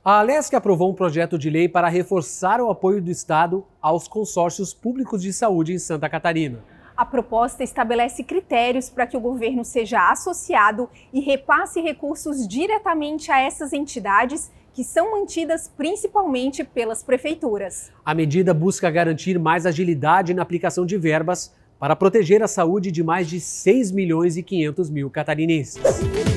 A Alesc aprovou um projeto de lei para reforçar o apoio do Estado aos consórcios públicos de saúde em Santa Catarina. A proposta estabelece critérios para que o governo seja associado e repasse recursos diretamente a essas entidades, que são mantidas principalmente pelas prefeituras. A medida busca garantir mais agilidade na aplicação de verbas para proteger a saúde de mais de 6 milhões e 500 mil catarinenses.